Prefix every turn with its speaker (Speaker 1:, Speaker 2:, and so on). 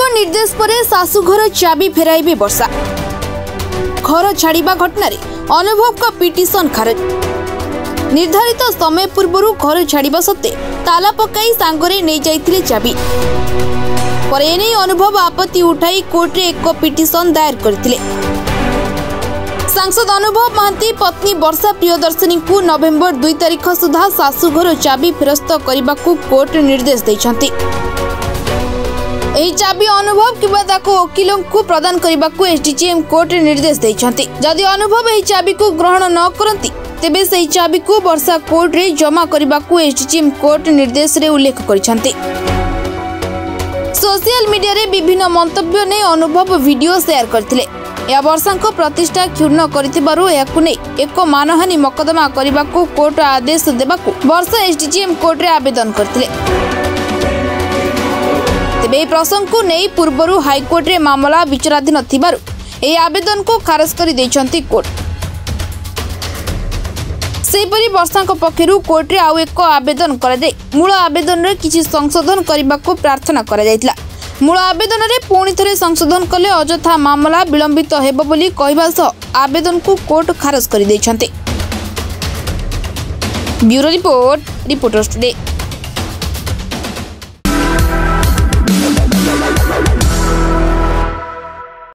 Speaker 1: निर्देश पर शाशुघर चाबी फेराइबे वर्षा। घर छाड़िबा घटना अनुभव का पिटिशन खारिज। निर्धारित समय पूर्व घर छाड़िबा सत्ते ताला पकाई सांगरे नहीं जाइथिले चाबी। पर एने अनुभव आपत्ति उठाई कोर्ट रे एक पिटिशन दायर करथिले। सांसद अनुभव महांती पत्नी वर्षा प्रियदर्शनी को नवेम्बर 2 तारिख सुधा शाशुघर चाबी फेरस्त करने को कोर्ट निर्देश देइछंती। एही चाबी अनुभव किबा ताको वकीलों को प्रदान करने को एसडीजीएम कोर्ट निर्देश देइछंती। जदि अनुभव एही चाबी को ग्रहण न करती तेबे सही चाबी को वर्षा कोर्ट रे जमा करने को एसडीजीएम कोर्ट निर्देश रे उल्लेख करिछंती। सोशल मीडिया रे विभिन्न मंतव्य ने अनुभव वीडियो शेयर करथिले। या वर्षा को प्रतिष्ठा क्षुण्ण करिथिबारु याकु नै एक मानहानि मकदमा करने को कोर्ट आदेश देबाकू वर्षा एसडीजीएम कोर्ट रे आवेदन करथिले। तेबे प्रसंग को नै पूर्वरु हाईकोर्ट रे मामला विचाराधीन थिबारु ए आवेदन को खारज कर दैछंती कोर्ट। सेपरि वर्षा पक्षरु कोर्ट रे आउ एक आवेदन करा जाय मूल आवेदन रे किछि संशोधन करबा को प्रार्थना करा जायतिला। मूल आवेदन रे पुणी थरे संशोधन कले अजथा मामला विलंबित हेबो बोली कहबा सह आवेदन को कोर्ट खारज कर दैछंती। Bureau report, reporters today.